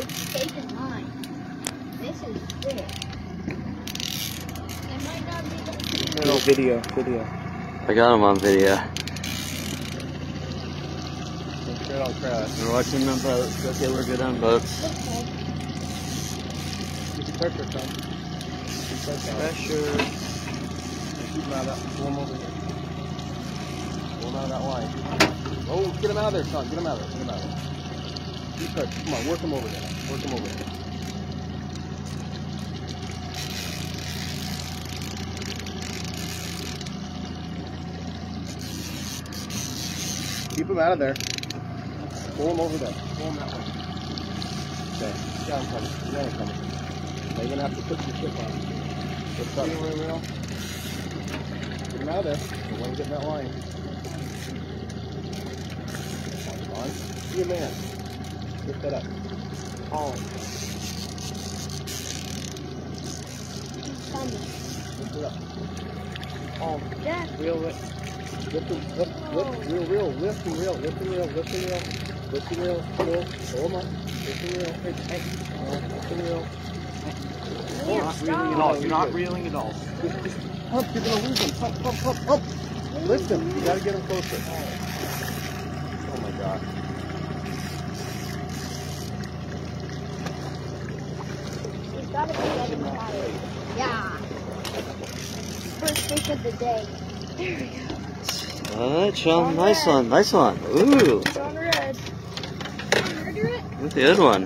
It's taking line. This is big. It might not be the... No, video. I got him on video. Straight on crash. We're watching them boats. Okay, we're good on boats. Okay. Keep the pressure, son. Pressure. Keep him out of that. Pull him over here. Pull him out of that line. Oh, get him out of there, son. Get him out of there. Get him out of there. Keep pressure. Come on, work him over there. Work him over there. Keep him out of there. Pull him over there. Pull him that way. Okay. Yeah, I'm coming. Yeah, I'm coming. Now you're going to have to put some ship on. What's up? Reel. Get him out of there. Don't let him get in that line. Come on. Be a man. Lift that up. Oh. Lift it up. Oh. Yeah. Reel it. Lift and reel, lift and reel, lift and reel, lift and reel, lift and reel, reel, pull them up, lift and reel, lift and reel. You're not reeling at all. Just pump, you're gonna lose him. Pump. Lift him. You gotta get him closer. Oh my God. He's gotta be getting tired. Yeah. First fish of the day. There we go. Alright, Sean. Nice one. Ooh. It's on red. Murder it? Good one.